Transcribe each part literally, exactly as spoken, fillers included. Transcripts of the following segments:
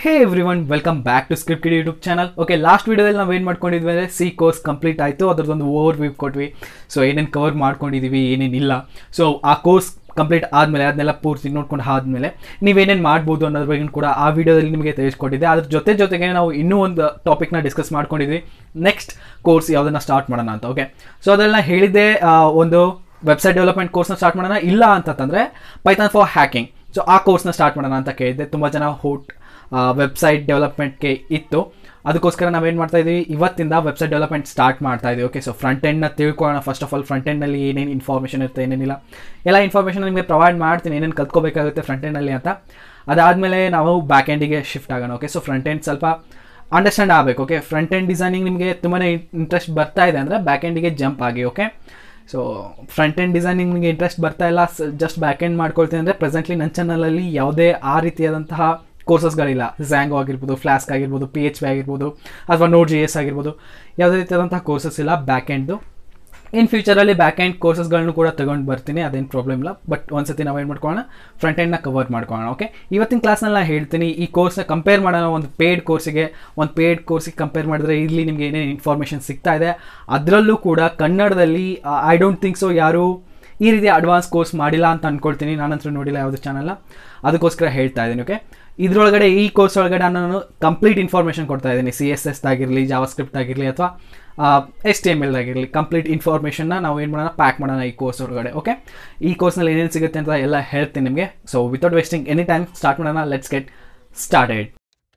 Hey everyone, welcome back to Script Kiddie YouTube channel. Okay, last video ನಾವು ಏನು ಮಾಡ್ಕೊಂಡಿದ್ವಿ ಅಂದರೆ ಸಿ ಕೋರ್ಸ್ ಕಂಪ್ಲೀಟ್ ಆಯಿತು, ಅದರದೊಂದು ಓವರ್ ವ್ಯೂ ಕೊಟ್ವಿ. ಸೊ ಏನೇನು ಕವರ್ ಮಾಡ್ಕೊಂಡಿದ್ದೀವಿ ಏನೇನಿಲ್ಲ. ಸೊ ಆ ಕೋರ್ಸ್ ಕಂಪ್ಲೀಟ್ ಆದಮೇಲೆ ಅದನ್ನೆಲ್ಲ ಪೂರ್ತಿ ನೋಡ್ಕೊಂಡು ಆದಮೇಲೆ ನೀವೇನೇನು ಮಾಡ್ಬೋದು ಅನ್ನೋದ್ರ ಬಗ್ಗೆ ಕೂಡ ಆ ವಿಡಿಯೋದಲ್ಲಿ ನಿಮಗೆ ತಿಳಿಸ್ಕೊಟ್ಟಿದ್ದೆ. ಅದ್ರ ಜೊತೆ ಜೊತೆಗೆ ನಾವು ಇನ್ನೂ ಒಂದು ಟಾಪಿಕ್ನ ಡಿಸ್ಕಸ್ ಮಾಡ್ಕೊಂಡಿದ್ವಿ, ನೆಕ್ಸ್ಟ್ ಕೋರ್ಸ್ ಯಾವುದನ್ನು ಸ್ಟಾರ್ಟ್ ಮಾಡೋಣ ಅಂತ. ಓಕೆ, ಸೊ ಅದೆಲ್ಲ ಹೇಳಿದ್ದೆ, ಒಂದು ವೆಬ್ಸೈಟ್ ಡೆವಲಪ್ಮೆಂಟ್ ಕೋರ್ಸ್ನ ಸ್ಟಾರ್ಟ್ ಮಾಡೋಣ, ಇಲ್ಲ ಅಂತಂದರೆ ಪೈಥಾನ್ ಫಾರ್ ಹ್ಯಾಕಿಂಗ್, ಸೊ ಆ ಕೋರ್ಸ್ನ ಸ್ಟಾರ್ಟ್ ಮಾಡೋಣ ಅಂತ ಕೇಳಿದ್ದೆ. ತುಂಬ ಜನ ಹೋಟ್ ವೆಬ್ಸೈಟ್ ಡೆವಲಪ್ಮೆಂಟ್ಗೆ ಇತ್ತು, ಅದಕ್ಕೋಸ್ಕರ ನಾವೇನು ಮಾಡ್ತಾ ಇದ್ದೀವಿ, ಇವತ್ತಿಂದ ವೆಬ್ಸೈಟ್ ಡೆವಲಪ್ಮೆಂಟ್ ಸ್ಟಾರ್ಟ್ ಮಾಡ್ತಾ ಇದ್ದೀವಿ. ಓಕೆ, ಸೊ ಫ್ರಂಟ್ ಎಂಡ್ನ ತಿಳ್ಕೊಳ್ಳೋಣ. ಫಸ್ಟ್ ಆಫ್ ಆಲ್ ಫ್ರಂಟ್ ಎಂಡ್ನಲ್ಲಿ ಏನೇನು ಇನ್ಫಾರ್ಮೇಷನ್ ಇರುತ್ತೆ, ಏನೇನಿಲ್ಲ, ಎಲ್ಲ ಇನ್ಫಾರ್ಮೇಷನ್ ನಿಮಗೆ ಪ್ರೊವೈಡ್ ಮಾಡ್ತೀನಿ, ಏನೇನು ಕಲ್ತ್ಕೋಬೇಕಾಗುತ್ತೆ ಫ್ರಂಟ್ ಎಂಡಲ್ಲಿ ಅಂತ. ಅದಾದಮೇಲೆ ನಾವು ಬ್ಯಾಕ್ ಎಂಡಿಗೆ ಶಿಫ್ಟ್ ಆಗೋಣ. ಓಕೆ, ಸೊ ಫ್ರಂಟ್ ಎಂಡ್ ಸ್ವಲ್ಪ ಅಂಡರ್ಸ್ಟ್ಯಾಂಡ್ ಆಗಬೇಕು. ಓಕೆ, ಫ್ರಂಟ್ ಎಂಡ್ ಡಿಸೈನಿಂಗ್ ನಿಮಗೆ ತುಂಬಾ ಇಂಟ್ರೆಸ್ಟ್ ಬರ್ತಾ ಇದೆ ಅಂದರೆ ಬ್ಯಾಕ್ ಎಂಡಿಗೆ ಜಂಪ್ ಆಗಿ. Okay, so front end designing ನಿಮಗೆ ಇಂಟ್ರೆಸ್ಟ್ ಬರ್ತಾ ಇಲ್ಲ, ಜಸ್ಟ್ ಬ್ಯಾಕ್ ಎಂಡ್ ಮಾಡ್ಕೊಳ್ತೀನಿ ಅಂದರೆ ಪ್ರೆಸೆಂಟ್ಲಿ ನನ್ನ ಚಾನಲಲ್ಲಿ ಯಾವುದೇ ಆ ರೀತಿಯಾದಂತಹ ಕೋರ್ಸಸ್ಗಳಿಲ್ಲ. ಝ್ಯಾಂಗೋ ಆಗಿರ್ಬೋದು, ಫ್ಲಾಸ್ಕ್ ಆಗಿರ್ಬೋದು, ಪಿ ಎಚ್ ಪಿ ಆಗಿರ್ಬೋದು, ಅಥವಾ ನೋಡ್ ಜಿ ಎಸ್ ಆಗಿರ್ಬೋದು, ಯಾವುದೇ ರೀತಿಯಾದಂತಹ ಕೋರ್ಸಸ್ ಇಲ್ಲ ಬ್ಯಾಕ್ ಎಂಡ್ದು. ಇನ್ ಫ್ಯೂಚರಲ್ಲಿ ಬ್ಯಾಕ್ ಎಂಡ್ ಕೋರ್ಸಸ್ಗಳನ್ನು ಕೂಡ ತೊಗೊಂಡು ಬರ್ತೀನಿ, ಅದೇನು ಪ್ರಾಬ್ಲಮ್ ಇಲ್ಲ. ಬಟ್ ಒಂದ್ಸತಿ ನಾವು ಏನು ಮಾಡ್ಕೊಳ್ಳೋಣ, ಫ್ರಂಟ್ ಎಂಡ್ನ ಕವರ್ ಮಾಡ್ಕೊಳ್ಳೋಣ. ಓಕೆ, ಇವತ್ತಿನ ಕ್ಲಾಸ್ನಲ್ಲಿ ನಾನು ಹೇಳ್ತೀನಿ, ಈ ಕೋರ್ಸ್ನ ಕಂಪೇರ್ ಮಾಡೋಣ ಒಂದು ಪೇಯ್ಡ್ ಕೋರ್ಸಿಗೆ. ಒಂದು ಪೇಯ್ಡ್ ಕೋರ್ಸಿಗೆ ಕಂಪೇರ್ ಮಾಡಿದ್ರೆ ಇಲ್ಲಿ ನಿಮಗೆ ಏನೇನು ಇನ್ಫಾರ್ಮೇಷನ್ ಸಿಗ್ತಾ ಇದೆ, ಅದರಲ್ಲೂ ಕೂಡ ಕನ್ನಡದಲ್ಲಿ ಐ ಡೋಂಟ್ ಥಿಂಕ್ ಸೊ ಯಾರು ಈ ರೀತಿ ಅಡ್ವಾನ್ಸ್ ಕೋರ್ಸ್ ಮಾಡಿಲ್ಲ ಅಂತ ಅಂದ್ಕೊಳ್ತೀನಿ. ನಾನಂತೂ ನೋಡಿಲ್ಲ ಯಾವುದೇ ಚಾನಲ್ನ, ಅದಕ್ಕೋಸ್ಕರ ಹೇಳ್ತಾ ಇದ್ದೀನಿ. ಓಕೆ, ಇದರೊಳಗಡೆ ಈ ಕೋರ್ಸ್ ಒಳಗಡೆ ನಾನು ಕಂಪ್ಲೀಟ್ ಇನ್ಫಾರ್ಮೇಷನ್ ಕೊಡ್ತಾ ಇದ್ದೀನಿ. ಸಿ ಎಸ್ ಎಸ್ ಆಗಿರಲಿ, ಜಾವಾ ಸ್ಕ್ರಿಪ್ಟ್ ಆಗಿರಲಿ, ಅಥವಾ ಎಸ್ ಟಿ ಎಮ್ ಎಲ್ ಆಗಿರಲಿ, ಕಂಪ್ಲೀಟ್ ಇನ್ಫಾರ್ಮೇಷನ್ನ ನಾವು ಏನು ಮಾಡೋಣ, ಪ್ಯಾಕ್ ಮಾಡೋಣ ಈ ಕೋರ್ಸ್ ಒಳಗಡೆ. ಓಕೆ, ಈ ಕೋರ್ಸ್ನಲ್ಲಿ ಏನೇನು ಸಿಗುತ್ತೆ ಅಂತ ಎಲ್ಲ ಹೇಳ್ತೀನಿ ನಿಮಗೆ. So without wasting any time start ಮಾಡೋಣ. Let's get started.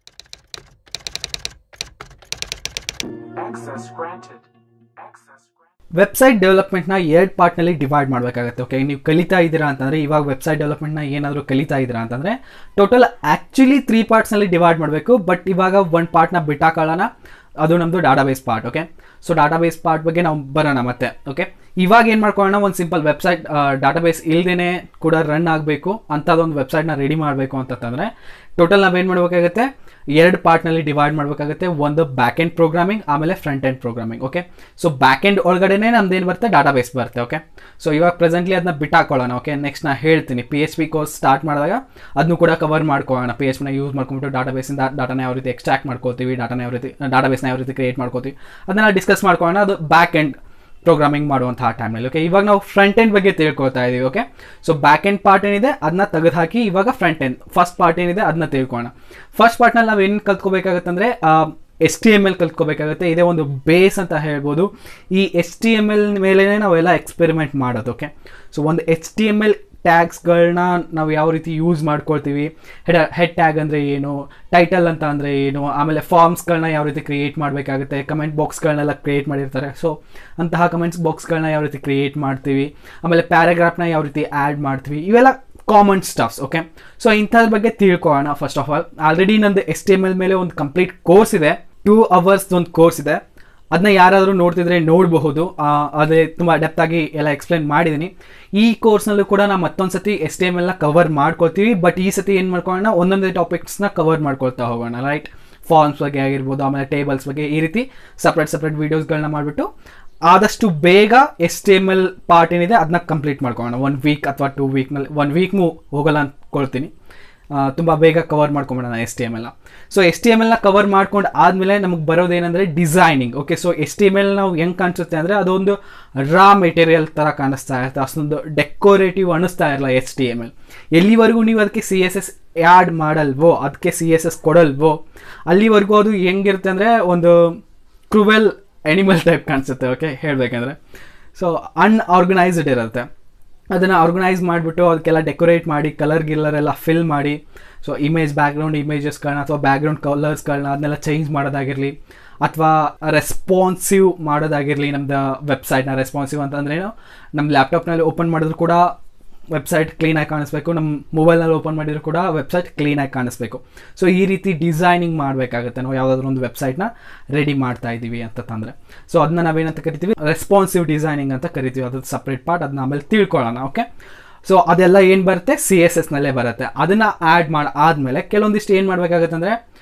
ವೆಬ್ಸೈಟ್ ಡೆವಲಪ್ಮೆಂಟ್ನ ಎರಡು ಪಾರ್ಟ್ನಲ್ಲಿ ಡಿವೈಡ್ ಮಾಡಬೇಕಾಗುತ್ತೆ. ಓಕೆ, ನೀವು ಕಲಿತಾ ಇದ್ದೀರಾ ಅಂತಂದರೆ, ಇವಾಗ ವೆಬ್ಸೈಟ್ ಡೆವಲಪ್ಮೆಂಟ್ನ ಏನಾದರೂ ಕಲಿತಾ ಇದ್ದೀರಾ ಅಂತಂದರೆ ಟೋಟಲ್ ಆ್ಯಕ್ಚುಲಿ ತ್ರೀ ಪಾರ್ಟ್ಸ್ನಲ್ಲಿ ಡಿವೈಡ್ ಮಾಡಬೇಕು. ಬಟ್ ಇವಾಗ ಒಂದು ಪಾರ್ಟ್ನ ಬಿಟ್ಟಾಕೊಳ್ಳೋಣ, ಅದು ನಮ್ಮದು database part. Okay, so database part ಬಗ್ಗೆ ನಾವು ಬರೋಣ ಮತ್ತೆ. ಓಕೆ, ಇವಾಗ ಏನು ಮಾಡ್ಕೊಳ್ಳೋಣ, ಒಂದು ಸಿಂಪಲ್ ವೆಬ್ಸೈಟ್ ಡಾಟಾಬೇಸ್ ಇಲ್ಲದೇ ಕೂಡ ರನ್ ಆಗಬೇಕು ಅಂಥದ್ದೊಂದು ವೆಬ್ಸೈಟ್ನ ರೆಡಿ ಮಾಡಬೇಕು ಅಂತಂದರೆ ಟೋಟಲ್ ನಾವೇನು ಮಾಡಬೇಕಾಗುತ್ತೆ, ಎರಡು ಪಾರ್ಟ್ನಲ್ಲಿ ಡಿವೈಡ್ ಮಾಡಬೇಕಾಗುತ್ತೆ. ಒಂದು ಬ್ಯಾಕ್ ಎಂಡ್ ಪ್ರೋಗ್ರಾಮಿಂಗ್, ಆಮೇಲೆ front end programming. Okay, so back end ಒಳಗಡೆನೇ ನಮ್ದು ಏನು ಬರುತ್ತೆ, ಡಾಟಾಬೇಸ್ ಬರುತ್ತೆ. ಓಕೆ, ಸೊ ಇವಾಗ ಪ್ರೆಸೆಂಟ್ಲಿ ಅದನ್ನ ಬಿಟ್ಟಾಕೊಳ್ಳೋಣ. ಓಕೆ, ನೆಕ್ಸ್ಟ್ ನಾನು ಹೇಳ್ತೀನಿ, P H P course start ಮಾಡಿದಾಗ ಅದನ್ನು ಕೂಡ ಕವರ್ ಮಾಡ್ಕೊಳ್ಳೋಣ. ಪಿ ಎಚ್ ಪಿನ ಯೂಸ್ ಮಾಡ್ಕೊಂಬಿಟ್ಟು ಡಾಟಾಬೇಸಿಂದ ಡಾಟಾನ ಯಾವ ರೀತಿ ಎಕ್ಸ್ಟ್ರಾಕ್ಟ್ ಮಾಡ್ಕೋತೀವಿ, ಡಾಟಾನ ಯಾವ ರೀತಿ ಡಾಟಾಬೇಸ್ನ ಯಾವ ರೀತಿ ಕ್ರಿಯೇಟ್ ಮಾಡ್ಕೋತೀವಿ, ಅದನ್ನೆಲ್ಲ ಡಿಸ್ಕಸ್ ಮಾಡ್ಕೊಳ್ಳೋಣ. ಅದು ಬ್ಯಾಕ್ ಎಂಡ್ ಪ್ರೋಗ್ರಾಮಿಂಗ್ ಮಾಡುವಂತಹ ಟೈಮ್ನಲ್ಲಿ. ಓಕೆ, ಇವಾಗ ನಾವು ಫ್ರಂಟ್ ಎಂಡ್ ಬಗ್ಗೆ ತಿಳ್ಕೊಳ್ತಾ ಇದ್ದೀವಿ. Okay, so back end part ಏನಿದೆ ಅದನ್ನ ತೆಗೆದು ಹಾಕಿ, ಇವಾಗ ಫ್ರಂಟ್ ಎಂಡ್ ಫಸ್ಟ್ ಪಾರ್ಟ್ ಏನಿದೆ ಅದನ್ನ ತಿಳ್ಕೊಳ್ಳೋಣ. ಫಸ್ಟ್ ಪಾರ್ಟ್ನಲ್ಲಿ ನಾವು ಏನು ಕಲ್ತ್ಕೋಬೇಕಾಗುತ್ತೆ ಅಂದರೆ ಎಸ್ ಟಿ ಎಮ್ ಎಲ್ ಕಲ್ತ್ಕೋಬೇಕಾಗುತ್ತೆ. ಇದೇ ಒಂದು ಬೇಸ್ ಅಂತ ಹೇಳ್ಬೋದು. ಈ ಎಸ್ ಟಿ ಎಮ್ ಎಲ್ ಮೇಲೇ ನಾವೆಲ್ಲ ಎಕ್ಸ್ಪೆರಿಮೆಂಟ್ ಮಾಡೋದು. ಓಕೆ, ಸೊ ಒಂದು ಎಚ್ ಟಿ ಎಮ್ ಎಲ್ ಟ್ಯಾಗ್ಸ್ಗಳನ್ನ ನಾವು ಯಾವ ರೀತಿ ಯೂಸ್ ಮಾಡ್ಕೊಳ್ತೀವಿ, ಹೆಡ್ ಹೆಡ್ ಟ್ಯಾಗ್ ಅಂದರೆ ಏನು, ಟೈಟಲ್ ಅಂತ ಅಂದರೆ ಏನು, ಆಮೇಲೆ ಫಾರ್ಮ್ಸ್ಗಳನ್ನ ಯಾವ ರೀತಿ ಕ್ರಿಯೇಟ್ ಮಾಡಬೇಕಾಗುತ್ತೆ, ಕಮೆಂಟ್ ಬಾಕ್ಸ್ಗಳನ್ನೆಲ್ಲ ಕ್ರಿಯೇಟ್ ಮಾಡಿರ್ತಾರೆ. ಸೊ ಅಂತಹ ಕಮೆಂಟ್ಸ್ ಬಾಕ್ಸ್ಗಳನ್ನ ಯಾವ ರೀತಿ ಕ್ರಿಯೇಟ್ ಮಾಡ್ತೀವಿ, ಆಮೇಲೆ ಪ್ಯಾರಾಗ್ರಾಫ್ನ ಯಾವ ರೀತಿ ಆ್ಯಡ್ ಮಾಡ್ತೀವಿ, ಇವೆಲ್ಲ ಕಾಮನ್ ಸ್ಟಫ್ಸ್. ಓಕೆ, ಸೊ ಇಂಥದ್ರ ಬಗ್ಗೆ ತಿಳ್ಕೊಳ್ಳೋಣ. ಫಸ್ಟ್ ಆಫ್ ಆಲ್, ಆಲ್ರೆಡಿ ನಂದು ಎಸ್ ಟಿ ಎಮ್ ಎಲ್ ಮೇಲೆ ಒಂದು ಕಂಪ್ಲೀಟ್ ಕೋರ್ಸ್ ಇದೆ, ಟೂ ಅವರ್ಸ್ ಒಂದು ಕೋರ್ಸ್ ಇದೆ. ಅದನ್ನ ಯಾರಾದರೂ ನೋಡ್ತಿದ್ರೆ ನೋಡಬಹುದು, ಅದೇ ತುಂಬ ಡೆಪ್ತ್ ಆಗಿ ಎಲ್ಲ ಎಕ್ಸ್ಪ್ಲೈನ್ ಮಾಡಿದ್ದೀನಿ. ಈ ಕೋರ್ಸ್ನಲ್ಲೂ ಕೂಡ ನಾವು ಮತ್ತೊಂದು ಸತಿ ಎಸ್ ಟಿ ಎಮ್ ಎಲ್ನ ಕವರ್ ಮಾಡ್ಕೊಳ್ತೀವಿ. ಬಟ್ ಈ ಸತಿ ಏನು ಮಾಡ್ಕೊಳ್ಳೋಣ, ಒಂದೊಂದೇ ಟಾಪಿಕ್ಸ್ನ ಕವರ್ ಮಾಡ್ಕೊಳ್ತಾ ಹೋಗೋಣ. ರೈಟ್, ಫಾರ್ಮ್ಸ್ ಬಗ್ಗೆ ಆಗಿರ್ಬೋದು, ಆಮೇಲೆ ಟೇಬಲ್ಸ್ ಬಗ್ಗೆ, ಈ ರೀತಿ ಸಪ್ರೇಟ್ ಸಪ್ರೇಟ್ ವೀಡಿಯೋಸ್ಗಳನ್ನ ಮಾಡಿಬಿಟ್ಟು ಆದಷ್ಟು ಬೇಗ S T M L part ಏನಿದೆ ಅದನ್ನ ಕಂಪ್ಲೀಟ್ ಮಾಡ್ಕೊಳ್ಳೋಣ. ಒನ್ ವೀಕ್ ಅಥವಾ ಟೂ ವೀಕ್ನಲ್ಲಿ, ಒನ್ ವೀಕ್ನೂ ಹೋಗಲ್ಲ ಅಂದ್ಕೊಳ್ತೀನಿ, ತುಂಬ ಬೇಗ ಕವರ್ ಮಾಡ್ಕೊಂಬಿಡೋಣ ಎಸ್ ಟಿ ಎಮ್ ಎಲ್ನ. ಸೊ ಎಸ್ ಟಿ ಎಮ್ ಎಲ್ನ ಕವರ್ ಮಾಡ್ಕೊಂಡು ಆದಮೇಲೆ ನಮಗೆ ಬರೋದೇನೆಂದರೆ designing. Okay, so S T M L ನಾವು ಹೆಂಗೆ ಕಾಣಿಸುತ್ತೆ ಅಂದರೆ ಅದೊಂದು ರಾ ಮೆಟೀರಿಯಲ್ ಥರ ಕಾಣಿಸ್ತಾ ಇರುತ್ತೆ, ಅಷ್ಟೊಂದು ಡೆಕೋರೇಟಿವ್ ಅನ್ನಿಸ್ತಾ ಇರಲ್ಲ ಎಸ್ ಟಿ ಎಮ್ ಎಲ್. ಎಲ್ಲಿವರೆಗೂ ನೀವು ಅದಕ್ಕೆ ಸಿ ಎಸ್ ಎಸ್ ಆ್ಯಡ್ ಮಾಡಲ್ವೋ, ಅದಕ್ಕೆ ಸಿ ಎಸ್ ಎಸ್ ಕೊಡಲ್ವೋ, ಅಲ್ಲಿವರೆಗೂ ಅದು ಹೆಂಗಿರುತ್ತೆ ಅಂದರೆ ಒಂದು ಕ್ರೂವೆಲ್ ಎನಿಮಲ್ ಟೈಪ್ ಕಾಣಿಸುತ್ತೆ. ಓಕೆ, ಹೇಳಬೇಕಂದ್ರೆ ಸೊ ಅನ್ಆರ್ಗನೈಸ್ಡ್ ಇರುತ್ತೆ. ಅದನ್ನು ಆರ್ಗನೈಸ್ ಮಾಡಿಬಿಟ್ಟು ಅದಕ್ಕೆಲ್ಲ ಡೆಕೋರೇಟ್ ಮಾಡಿ, ಕಲರ್ ಗಿಲ್ಲರ್ ಎಲ್ಲ ಫಿಲ್ ಮಾಡಿ, ಸೊ ಇಮೇಜ್ ಬ್ಯಾಕ್ಗ್ರೌಂಡ್ ಇಮೇಜಸ್ಗಳನ್ನ ಅಥವಾ ಬ್ಯಾಕ್ಗ್ರೌಂಡ್ ಕಲರ್ಸ್ಗಳನ್ನ ಅದನ್ನೆಲ್ಲ ಚೇಂಜ್ ಮಾಡೋದಾಗಿರಲಿ, ಅಥವಾ ರೆಸ್ಪಾನ್ಸಿವ್ ಮಾಡೋದಾಗಿರಲಿ. ನಮ್ಮದು ವೆಬ್ಸೈಟ್ನ ರೆಸ್ಪಾನ್ಸಿವ್ ಅಂತಂದ್ರೇನು, ನಮ್ಮ ಲ್ಯಾಪ್ಟಾಪ್ನಲ್ಲಿ ಓಪನ್ ಮಾಡಿದ್ರು ಕೂಡ ವೆಬ್ಸೈಟ್ ಕ್ಲೀನಾಗಿ ಕಾಣಿಸ್ಬೇಕು, ನಮ್ಮ ಮೊಬೈಲ್ನಲ್ಲಿ ಓಪನ್ ಮಾಡಿದ್ರು ಕೂಡ ವೆಬ್ಸೈಟ್ ಕ್ಲೀನಾಗಿ ಕಾಣಿಸ್ಬೇಕು. ಸೊ ಈ ರೀತಿ ಡಿಸೈನಿಂಗ್ ಮಾಡಬೇಕಾಗುತ್ತೆ ನಾವು ಯಾವುದಾದ್ರೂ ಒಂದು ವೆಬ್ಸೈಟ್ನ ರೆಡಿ ಮಾಡ್ತಾ ಇದ್ದೀವಿ ಅಂತಂದರೆ. ಸೊ ಅದನ್ನ ನಾವೇನಂತ ಕರಿತೀವಿ, ರೆಸ್ಪಾನ್ಸಿವ್ ಡಿಸೈನಿಂಗ್ ಅಂತ ಕರಿತೀವಿ. ಅದ್ರದ್ದು ಸಪ್ರೇಟ್ ಪಾರ್ಟ್, ಅದನ್ನ ಆಮೇಲೆ ತಿಳ್ಕೊಳ್ಳೋಣ. ಓಕೆ, ಸೊ ಅದೆಲ್ಲ ಏನು ಬರುತ್ತೆ, ಸಿ ಎಸ್ ಎಸ್ನಲ್ಲೇ ಬರುತ್ತೆ. ಅದನ್ನು ಆ್ಯಡ್ ಮಾಡಿ ಆದಮೇಲೆ ಕೆಲವೊಂದಿಷ್ಟು ಏನು ಮಾಡಬೇಕಾಗುತ್ತೆ ಅಂದರೆ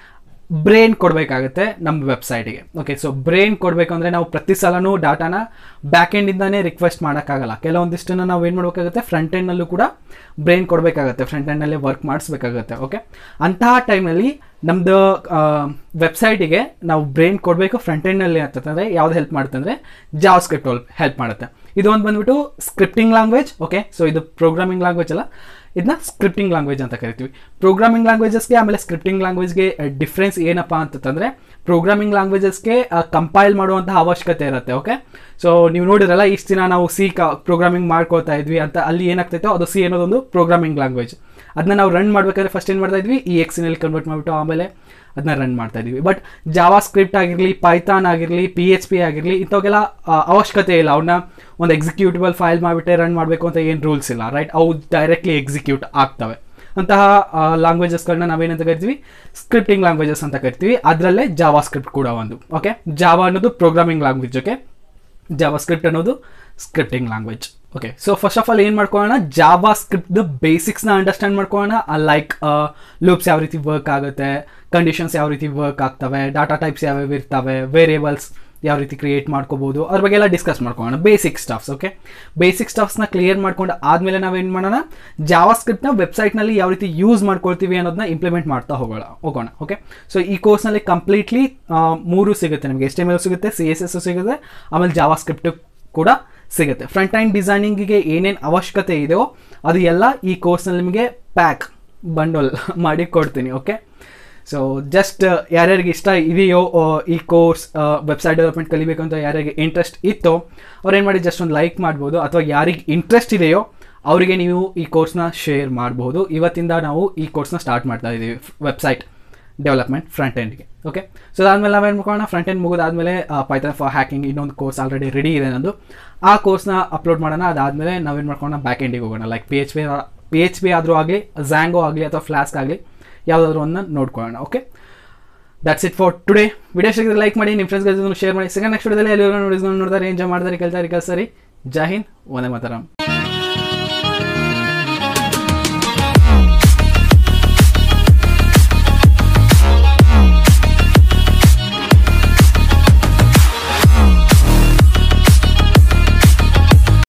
ಬ್ರೈನ್ ಕೊಡಬೇಕಾಗುತ್ತೆ ನಮ್ಮ ವೆಬ್ಸೈಟಿಗೆ. ಓಕೆ, ಸೊ ಬ್ರೈನ್ ಕೊಡಬೇಕು ಅಂದರೆ ನಾವು ಪ್ರತಿ ಸಲನೂ ಡಾಟಾನ ಬ್ಯಾಕ್ ಎಂಡಿಂದಾನೇ ರಿಕ್ವೆಸ್ಟ್ ಮಾಡೋಕ್ಕಾಗಲ್ಲ. ಕೆಲವೊಂದಿಷ್ಟನ್ನು ನಾವು ಏನು ಮಾಡಬೇಕಾಗುತ್ತೆ, ಫ್ರಂಟ್ ಎಂಡ್ನಲ್ಲೂ ಕೂಡ ಬ್ರೈನ್ ಕೊಡಬೇಕಾಗುತ್ತೆ, ಫ್ರಂಟ್ ಎಂಡ್ನಲ್ಲೇ ವರ್ಕ್ ಮಾಡಿಸ್ಬೇಕಾಗುತ್ತೆ. ಓಕೆ, ಅಂತಹ ಟೈಮಲ್ಲಿ ನಮ್ಮದು ವೆಬ್ಸೈಟಿಗೆ ನಾವು ಬ್ರೈನ್ ಕೊಡಬೇಕು ಫ್ರಂಟ್ ಎಂಡ್ನಲ್ಲಿ ಅಂತಂದರೆ ಯಾವ್ದು ಹೆಲ್ಪ್ ಮಾಡುತ್ತೆ ಅಂದರೆ ಜಾವಾಸ್ಕ್ರಿಪ್ಟ್ ಹೆಲ್ಪ್ ಮಾಡುತ್ತೆ. ಇದು ಒಂದು ಬಂದ್ಬಿಟ್ಟು ಸ್ಕ್ರಿಪ್ಟಿಂಗ್ ಲ್ಯಾಂಗ್ವೇಜ್. ಓಕೆ, ಸೊ ಇದು ಪ್ರೋಗ್ರಾಮಿಂಗ್ ಲ್ಯಾಂಗ್ವೇಜ್ ಅಲ್ಲ, ಇದನ್ನ ಸ್ಕ್ರಿಪ್ಟಿಂಗ್ ಲ್ಯಾಂಗ್ವೇಜ್ ಅಂತ ಕರಿತೀವಿ. ಪ್ರೋಗ್ರಾಮಿಂಗ್ ಲ್ಯಾಂಗ್ವೇಜಸ್ಗೆ ಆಮೇಲೆ ಸ್ಕ್ರಿಪ್ಟಿಂಗ್ ಲ್ಯಾಂಗ್ವೇಜ್ಗೆ ಡಿಫ್ರೆನ್ಸ್ ಏನಪ್ಪ ಅಂತಂದರೆ, ಪ್ರೋಗ್ರಾಮಿಂಗ್ ಲ್ಯಾಂಗ್ವೇಜಸ್ಗೆ ಕಂಪೈಲ್ ಮಾಡುವಂತಹ ಅವಶ್ಯಕತೆ ಇರುತ್ತೆ. ಓಕೆ, ಸೊ ನೀವು ನೋಡಿದ್ರಲ್ಲ ಇಷ್ಟು ದಿನ ನಾವು ಸಿ ಕ ಪ್ರೋಗ್ರಾಮಿಂಗ್ ಮಾಡ್ಕೊಳ್ತಾ ಇದ್ವಿ ಅಂತ, ಅಲ್ಲಿ ಏನಾಗ್ತಾಯಿತ್ತು ಅದು ಸಿ ಅನ್ನೋದೊಂದು ಪ್ರೋಗ್ರಾಮಿಂಗ್ ಲ್ಯಾಂಗ್ವೇಜ್. ಅದನ್ನ ನಾವು ರನ್ ಮಾಡಬೇಕಾದ್ರೆ ಫಸ್ಟ್ ಏನು ಮಾಡ್ತಾ ಇದ್ವಿ, ಈ ಎಕ್ಸಿನಲ್ಲಿ ಕನ್ವರ್ಟ್ ಮಾಡಿಬಿಟ್ಟು ಆಮೇಲೆ ಅದನ್ನ ರನ್ ಮಾಡ್ತಾ ಇದ್ವಿ. ಬಟ್ ಜಾವಾ ಸ್ಕ್ರಿಪ್ಟ್ ಆಗಿರಲಿ, ಪೈಥಾನ್ ಆಗಿರಲಿ, ಪಿ ಎಚ್ ಪಿ ಆಗಿರಲಿ, ಇಂಥವೆಲ್ಲ ಅವಶ್ಯಕತೆ ಇಲ್ಲ. ಅವನ್ನ ಒಂದು ಎಕ್ಸಿಕ್ಯೂಟಿಬಲ್ ಫೈಲ್ ಮಾಡಿಬಿಟ್ಟೆ ರನ್ ಮಾಡಬೇಕು ಅಂತ ಏನು ರೂಲ್ಸ್ ಇಲ್ಲ, ರೈಟ್? ಅವು ಡೈರೆಕ್ಟ್ಲಿ ಎಕ್ಸಿಕ್ಯೂಟ್ ಆಗ್ತವೆ. ಅಂತಹ ಲ್ಯಾಂಗ್ವೇಜಸ್ಗಳನ್ನ ನಾವೇನಂತ ಕರಿತೀವಿ, ಸ್ಕ್ರಿಪ್ಟಿಂಗ್ ಲ್ಯಾಂಗ್ವೇಜಸ್ ಅಂತ ಕರಿತೀವಿ. ಅದರಲ್ಲೇ ಜಾವಾ ಸ್ಕ್ರಿಪ್ಟ್ ಕೂಡ ಒಂದು. ಓಕೆ, ಜಾವಾ ಅನ್ನೋದು programming language. Okay, JavaScript ಅನ್ನೋದು scripting language. Okay, so first of all ಏನು ಮಾಡ್ಕೊಳ್ಳೋಣ, ಜಾವಾ ಸ್ಕ್ರಿಪ್ಟ್ದು ಬೇಸಿಕ್ಸ್ನ ಅಂಡರ್ಸ್ಟ್ಯಾಂಡ್ ಮಾಡ್ಕೊಳ್ಳೋಣ. ಲೈಕ್ ಲೂಪ್ಸ್ ಯಾವ ರೀತಿ ವರ್ಕ್ ಆಗುತ್ತೆ, ಕಂಡೀಷನ್ಸ್ ಯಾವ ರೀತಿ ವರ್ಕ್ ಆಗ್ತವೆ, ಡಾಟಾ ಟೈಪ್ಸ್ ಯಾವ್ಯಾವ ಇರ್ತವೆ, ವೇರಿಯೇಬಲ್ಸ್ ಯಾವ ರೀತಿ ಕ್ರಿಯೇಟ್ ಮಾಡ್ಕೋಬೋದು, ಅದ್ರ ಬಗ್ಗೆ ಎಲ್ಲ ಡಿಸ್ಕಸ್ ಮಾಡ್ಕೊಳ್ಳೋಣ. Basic stuffs. ಓಕೆ, ಬೇಸಿಕ್ ಸ್ಟಫ್ಸ್ನ ಕ್ಲಿಯರ್ ಮಾಡ್ಕೊಂಡು ಆದಮೇಲೆ ನಾವೇನು ಮಾಡೋಣ, ಜಾವಾ ಸ್ಕ್ರಿಪ್ಟ್ನ ವೆಬ್ಸೈಟ್ನಲ್ಲಿ ಯಾವ ರೀತಿ ಯೂಸ್ ಮಾಡ್ಕೊಳ್ತೀವಿ ಅನ್ನೋದನ್ನ ಇಂಪ್ಲಿಮೆಂಟ್ ಮಾಡ್ತಾ ಹೋಗೋಣ ಹೋಗೋಣ ಓಕೆ, ಸೊ ಈ ಕೋರ್ಸ್ನಲ್ಲಿ ಕಂಪ್ಲೀಟ್ಲಿ ಮೂರು ಸಿಗುತ್ತೆ ನಿಮಗೆ. ಎಚ್ ಟಿ ಎಮ್ ಎಲ್ ಸಿಗುತ್ತೆ, ಸಿ ಎಸ್ ಎಸ್ ಸಿಗುತ್ತೆ, ಆಮೇಲೆ ಜಾವಾ ಸ್ಕ್ರಿಪ್ಟ್ ಕೂಡ ಸಿಗುತ್ತೆ. ಫ್ರಂಟ್ ಎಂಡ್ ಡಿಸೈನಿಂಗಿಗೆ ಏನೇನು ಅವಶ್ಯಕತೆ ಇದೆಯೋ ಅದು ಎಲ್ಲ ಈ ಕೋರ್ಸ್ನಲ್ಲಿ ನಿಮಗೆ ಪ್ಯಾಕ್ ಬಂಡಲ್ ಮಾಡಿ ಕೊಡ್ತೀನಿ. ಓಕೆ, ಸೊ ಜಸ್ಟ್ ಯಾರ್ಯಾರಿಗೆ ಇಷ್ಟ ಇದೆಯೋ ಈ ಕೋರ್ಸ್ ವೆಬ್ಸೈಟ್ ಡೆವಲಪ್ಮೆಂಟ್ ಕಲಿಬೇಕು ಅಂತ ಯಾರಿಗೆ ಇಂಟ್ರೆಸ್ಟ್ ಇತ್ತೋ ಅವ್ರೇನು ಮಾಡಿ ಜಸ್ಟ್ ಒಂದು ಲೈಕ್ ಮಾಡ್ಬೋದು, ಅಥವಾ ಯಾರಿಗೆ ಇಂಟ್ರೆಸ್ಟ್ ಇದೆಯೋ ಅವರಿಗೆ ನೀವು ಈ ಕೋರ್ಸ್ನ ಶೇರ್ ಮಾಡ್ಬೋದು. ಇವತ್ತಿಂದ ನಾವು ಈ ಕೋರ್ಸ್ನ ಸ್ಟಾರ್ಟ್ ಮಾಡ್ತಾ ಇದ್ದೀವಿ, ವೆಬ್ಸೈಟ್ ಡೆವಲಪ್ಮೆಂಟ್ ಫ್ರಂಟ್ ಎಂಡ್ಗೆ. ಓಕೆ, ಸೊ ಅದಾದಮೇಲೆ ನಾವೇನು ಮಾಡ್ಕೊಳ್ಳೋಣ, ಫ್ರಂಟ್ ಎಂಡ್ ಮುಗಿದಾದ್ಮೇಲೆ ಪೈಥಾನ್ ಫಾರ್ ಹ್ಯಾಕಿಂಗ್ ಇನ್ನೊಂದು ಕೋರ್ಸ್ ಆಲ್ರೆಡಿ ರೆಡಿ ಇದೆ ನಂದು, ಆ ಕೋರ್ಸ್ನ ಅಪ್ಲೋಡ್ ಮಾಡೋಣ. ಅದಾದಮೇಲೆ ನಾವೇನು ಮಾಡ್ಕೊಳ್ಳೋಣ, ಬ್ಯಾಕ್ ಎಂಡಿಗೆ ಹೋಗೋಣ. Like P H P P H P ಆದರೂ ಆಗಲಿ, ಝ್ಯಾಂಗೋ ಆಗಲಿ, ಅಥವಾ ಫ್ಲಾಸ್ಕ್ ಆಗಲಿ, ಯಾವುದಾದ್ರೂ ಒಂದು ನೋಡ್ಕೊಳ್ಳೋಣ. Okay, that's it for today. Video ಸಿಕ್ಕಿದ್ರೆ ಲೈಕ್ ಮಾಡಿ, ನಿಮ್ಮ ಫ್ರೆಂಡ್ಸ್ಗೆ ಶೇರ್ ಮಾಡಿ. ಸೆಕೆಂಡ್ ನೆಕ್ಸ್ಟ್ ವಿಡಿಯೋದಲ್ಲಿ ಎಲ್ಲರೂ ನೋಡಿ ನೋಡ್ತಾರೆ, ಎಂಜಾಯ್ ಮಾಡ್ತಾರೆ, ಕೇಳ್ತಾರೆ, ಕಲ್ಸರಿ. ಜೈ ಹಿಂದ್, ವಂದೇ ಮಾತರಂ.